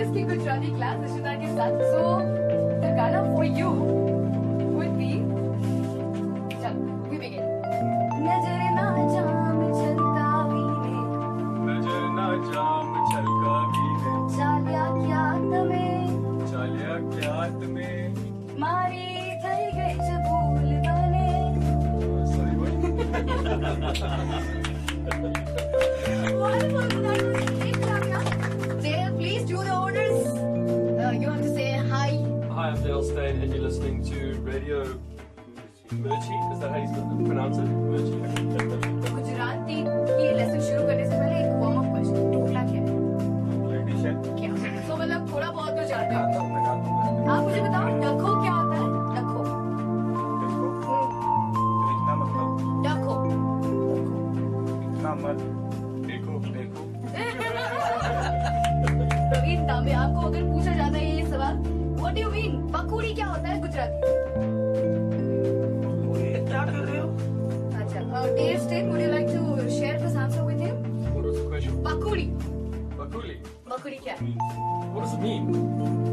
की गुजराती क्लास इशिता के साथ. So the Gana for you would be. चलो, we begin. नजर ना जाम छलकावी ने. नजर ना जाम छलकावी ने. चाल्या क्या तमे. चाल्या क्या तमे. मारी થઈ ગઈ છે ભૂલ બને. Sorry, what? Wonderful. That was great, Lavya. Dale, please do the honors. You have to say hi. Hi, I'm Dale Steyn, and you're listening to Radio Mirchi. Is that how you pronounce it? Mirchi. Gujarati की lesson शुरू करने से पहले एक warm up question. Dhokla क्या है? क्या? तो मतलब थोड़ा बहुत तो जानते हो. आप मुझे बताओ डखो क्या होता है? डखो. डखो. प्रवीण तांबे, आपको अगर पूछा जाता है ये सवाल, व्हाट डू यू मीन? पकौड़ी क्या होता है गुजराती? क्या कर रहे हो? अच्छा, Dale Steyn, would you like to share this answer with him? What was the question? Pakodi. Bakuli. पकौड़ी क्या है? What does it mean?